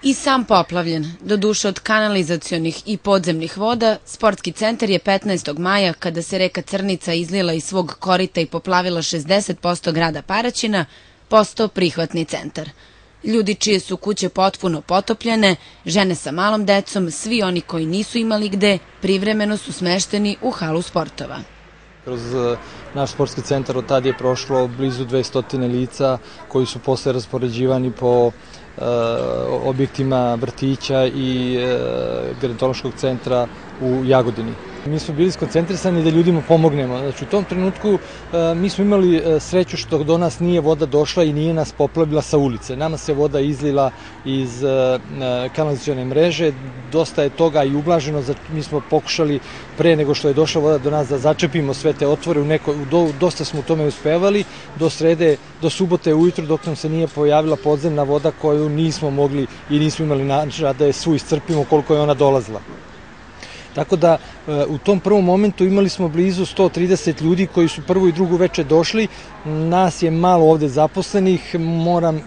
I sam poplavljen, doduše od kanalizacionih i podzemnih voda, sportski centar je 15. maja, kada se reka Crnica izlila iz svog korita i poplavila 60% grada Paraćina, postao prihvatni centar. Ljudi čije su kuće potpuno potopljene, žene sa malom decom, svi oni koji nisu imali gde, privremeno su smešteni u halu sportova. Kroz naš sportski centar od tada je prošlo blizu 200 lica koji su posle raspoređivani po objektima vrtića i gerontološkog centra u Jagodini. Mi smo bili skoncentrisani da ljudima pomognemo. Znači, u tom trenutku mi smo imali sreću što do nas nije voda došla i nije nas poplavila sa ulice. Nama se voda izlila iz kanalizacione mreže, dosta je toga i ublaženo. Mi smo pokušali pre nego što je došla voda do nas da začepimo sve te otvore. Dosta smo u tome uspevali do srede, do subote ujutru dok nam se nije pojavila podzemna voda koju nismo mogli i nismo imali načina da je svu iscrpimo koliko je ona dolazila. Tako da u tom prvom momentu imali smo blizu 130 ljudi koji su prvu i drugu veče došli. Nas je malo ovde zaposlenih, moram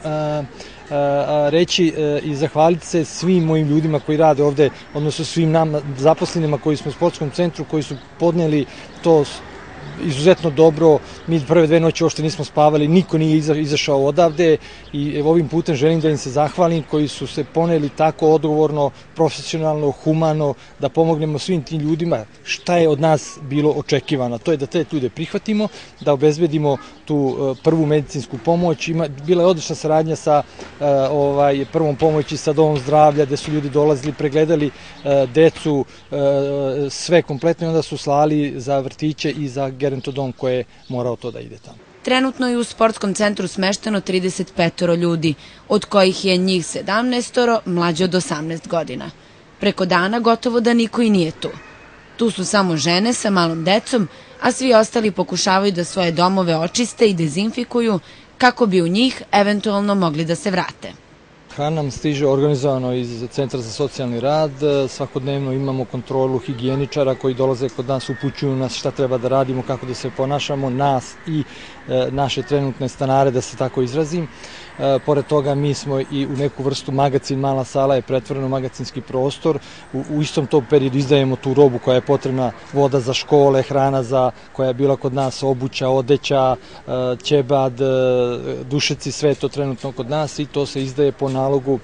reći i zahvaliti se svim mojim ljudima koji rade ovde, odnosno svim nama zaposlenima koji smo u sportskom centru, koji su podneli to izuzetno dobro. Mi prve 2 noći uopšte nismo spavali, niko nije izašao odavde i ovim putem želim da im se zahvalim koji su se poneli tako odgovorno, profesionalno, humano, da pomognemo svim tim ljudima šta je od nas bilo očekivano. To je da te ljude prihvatimo, da obezbedimo tu prvu medicinsku pomoć. Bila je odlična saradnja sa prvom pomoći, sa domom zdravlja, gde su ljudi dolazili, pregledali decu, sve kompletno i onda su slali za vrtiće i za gerontodom koje je morao to da ide tamo. Trenutno je u sportskom centru smešteno 35 ljudi, od kojih je njih 17 mlađe od 18 godina. Preko dana gotovo da niko i nije tu. Tu su samo žene sa malom decom, a svi ostali pokušavaju da svoje domove očiste i dezinfikuju kako bi u njih eventualno mogli da se vrate. Hrana nam stiže organizovano iz Centra za socijalni rad, svakodnevno imamo kontrolu higijeničara koji dolaze kod nas, upućuju nas šta treba da radimo, kako da se ponašamo, nas i naše trenutne stanare, da se tako izrazim. Pored toga mi smo i u neku vrstu magacin, mala sala je pretvorena u magacinski prostor. U istom tom periodu izdajemo tu robu koja je potrebna, voda za škole, hrana koja je bila kod nas, obuća, odeća, ćebad, dušeci, sve je to trenutno kod nas i to se izdaje po nalogu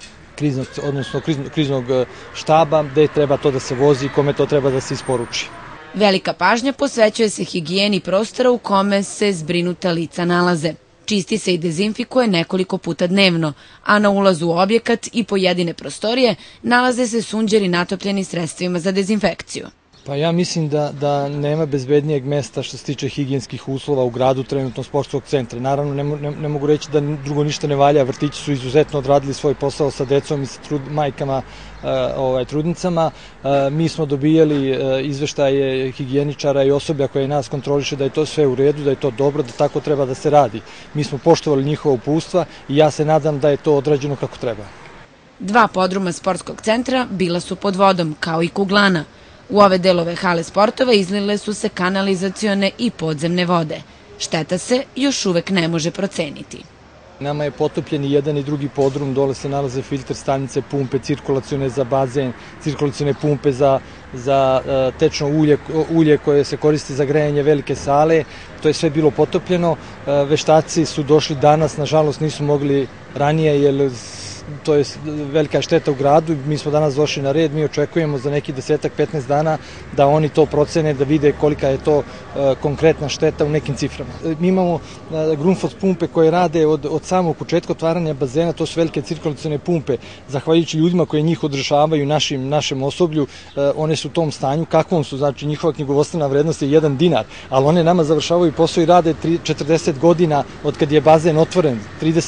kriznog štaba gde treba to da se vozi i kome to treba da se isporuči. Velika pažnja posvećuje se higijeni prostora u kome se zbrinuta lica nalaze. Čisti se i dezinfikuje nekoliko puta dnevno, a na ulazu u objekat i pojedine prostorije nalaze se sunđeri natopljeni sredstvima za dezinfekciju. Pa ja mislim da nema bezbednijeg mesta što se tiče higijenskih uslova u gradu trenutno sportskog centra. Naravno, ne mogu reći da drugo ništa ne valja, vrtići su izuzetno odradili svoj posao sa decom i sa majkama, trudnicama. Mi smo dobijali izveštaje higijeničara i osoblja koje nas kontroliše da je to sve u redu, da je to dobro, da tako treba da se radi. Mi smo poštovali njihova uputstva i ja se nadam da je to odrađeno kako treba. 2 podruma sportskog centra bila su pod vodom, kao i kuglana. U ove delove hale sportova izlile su se kanalizacione i podzemne vode. Šteta se još uvek ne može proceniti. Nama je potopljen i jedan i drugi podrum, dole se nalaze filter stanice, pumpe, cirkulacione za bazen, cirkulacione pumpe za tečno ulje koje se koristi za grejanje velike sale. To je sve bilo potopljeno. Veštaci su došli danas, nažalost nisu mogli ranije jer to je velika šteta u gradu. Mi smo danas došli na red, mi očekujemo za neki 10-15 dana da oni to procene, da vide kolika je to konkretna šteta u nekim ciframa. Mi imamo Grundfos pumpe koje rade od samog početka otvaranja bazena, to su velike cirkulacione pumpe. Zahvaljujući ljudima koji njih održavaju, našem osoblju, one su u tom stanju kakvom su, znači njihova knjigovodstvena vrednost je 1 dinar, ali one nama završavaju posao i rade 40 godina od kad je bazen otvoren,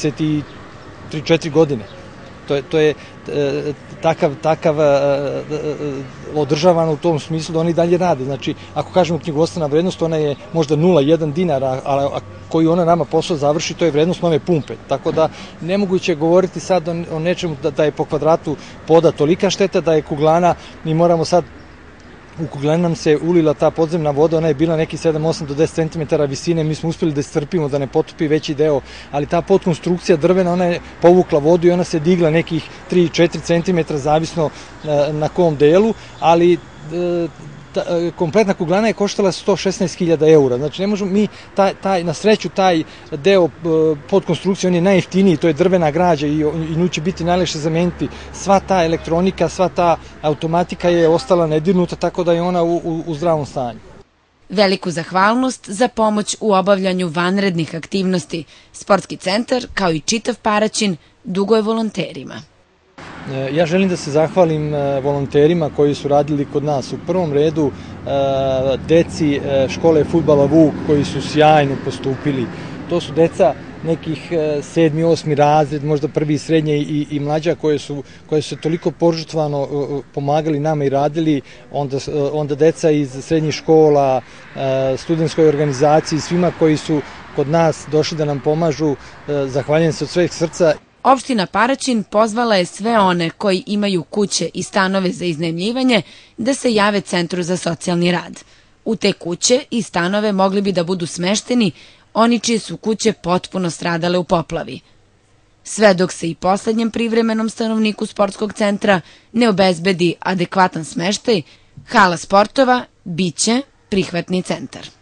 33-4 godine. To je takav održavano u tom smislu da oni dalje rade. Znači, ako kažemo knjigovodstvena vrednost, ona je možda 0,1 dinar, a koju ona nama posao završi, to je vrednost nove pumpe. Tako da nemoguće je govoriti sad o nečemu da je po kvadratu poda tolika šteta, da je kuglana, mi moramo sad u Kuglen nam se ulila ta podzemna voda, ona je bila neki 7, 8 do 10 cm visine, mi smo uspeli da iscrpimo, da ne potopi veći deo, ali ta podkonstrukcija drvena, ona je povukla vodu i ona se digla nekih 3-4 cm, zavisno na kom delu, ali kompletna kuglana je koštala 116.000 eura. Znači, ne možemo mi, na sreću, taj deo podkonstrukcije, on je najjeftiniji, to je drvena građa i nju će biti najlakše zameniti. Sva ta elektronika, sva ta automatika je ostala nedirnuta, tako da je ona u zdravom stanju. Veliku zahvalnost za pomoć u obavljanju vanrednih aktivnosti Sportski centar, kao i čitav Paraćin, duguje volonterima. Ja želim da se zahvalim volonterima koji su radili kod nas. U prvom redu deci škole fudbala Vuk koji su sjajno postupili. To su deca nekih 7. 8. razred, možda prvi srednje i mlađa koje su toliko požrtvovano pomagali nama i radili, onda deca iz srednjih škola, studentskoj organizaciji, svima koji su kod nas došli da nam pomažu, zahvaljujem se od sveg srca. Opština Paraćin pozvala je sve one koji imaju kuće i stanove za iznajmljivanje da se jave Centru za socijalni rad. U te kuće i stanove mogli bi da budu smešteni oni čije su kuće potpuno stradale u poplavi. Sve dok se i poslednjem privremenom stanovniku sportskog centra ne obezbedi adekvatan smeštaj, hala sportova biće prihvatni centar.